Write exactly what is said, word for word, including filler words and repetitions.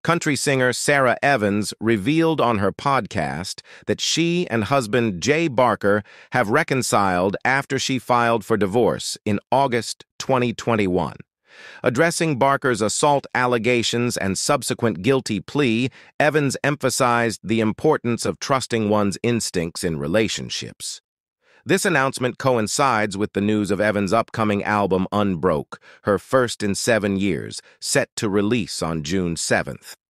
Country singer Sara Evans revealed on her podcast that she and husband Jay Barker have reconciled after she filed for divorce in August twenty twenty-one. Addressing Barker's assault allegations and subsequent guilty plea, Evans emphasized the importance of trusting one's instincts in relationships. This announcement coincides with the news of Evans' upcoming album Unbroke, her first in seven years, set to release on June seventh.